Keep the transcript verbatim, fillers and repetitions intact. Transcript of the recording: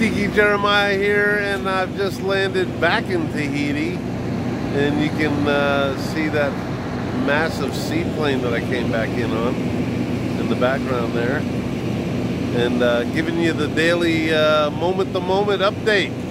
Tiki Jeremiah here, and I've just landed back in Tahiti, and you can uh, see that massive seaplane that I came back in on in the background there, and uh, giving you the daily uh, moment-to-moment update.